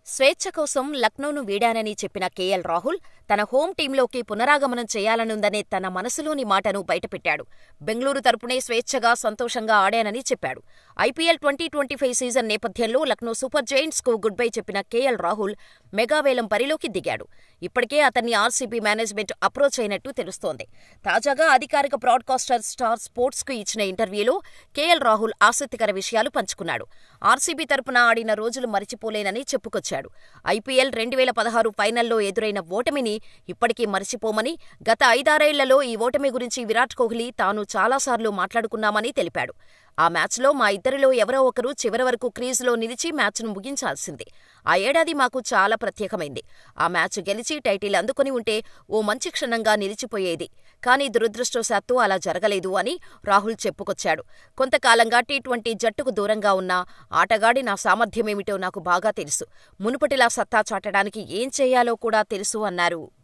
స్వేచ్ఛ కోసం లక్నోను వీడానని చెప్పిన కేఎల్ రాహుల్ తన హోం టీంలోకి పునరాగమనం చేయాలనుందనే తన మనసులోని మాటను బయటపెట్టాడు. బెంగళూరు తరపునే స్వేచ్ఛగా, సంతోషంగా ఆడానని చెప్పాడు. ఐపీఎల్ 2025 సీజన్ నేపథ్యంలో లక్నో సూపర్ జెయింట్స్కు గుడ్ బై చెప్పిన కేఎల్ రాహుల్ మెగావేలం బరిలోకి దిగాడు. ఇప్పటికే అతన్ని ఆర్సీబీ మేనేజ్మెంట్ అప్రోచ్ అయినట్టు తెలుస్తోంది. తాజాగా అధికారిక బ్రాడ్కాస్టర్ స్టార్ స్పోర్ట్స్కు ఇచ్చిన ఇంటర్వ్యూలో కేఎల్ రాహుల్ ఆసక్తికర విషయాలు పంచుకున్నాడు. ఆర్సీబీ తరపున ఆడిన రోజులు మరిచిపోలేనని చెప్పుకొచ్చాడు. ఐపీఎల్ 2016 ఫైనల్లో ఎదురైన ఓటమిని ఇప్పటికీ మరిచిపోమని, గత 5-6 ఏళ్లలో ఈ ఓటమి గురించి విరాట్ కోహ్లీ, తాను చాలాసార్లు మాట్లాడుకున్నామని తెలిపాడు. ఆ మ్యాచ్లో మా ఇద్దరిలో ఎవరో ఒకరు చివరి వరకు క్రీజులో నిలిచి మ్యాచ్ను ముగించాల్సింది. ఆ ఏడాది మాకు చాలా ప్రత్యేకమైంది. ఆ మ్యాచ్ గెలిచి టైటిల్ అందుకుని ఉంటే ఓ మంచి క్షణంగా నిలిచిపోయేది. కానీ దురదృష్టవశాత్తు అలా జరగలేదు అని రాహుల్ చెప్పుకొచ్చాడు. కొంతకాలంగా టీ20 జట్టుకు దూరంగా ఉన్న ఆటగాడి నా సామర్థ్యమేమిటో నాకు బాగా తెలుసు. మునుపటిలా సత్తా చాటడానికి ఏం చేయాలో కూడా తెలుసు అన్నారు.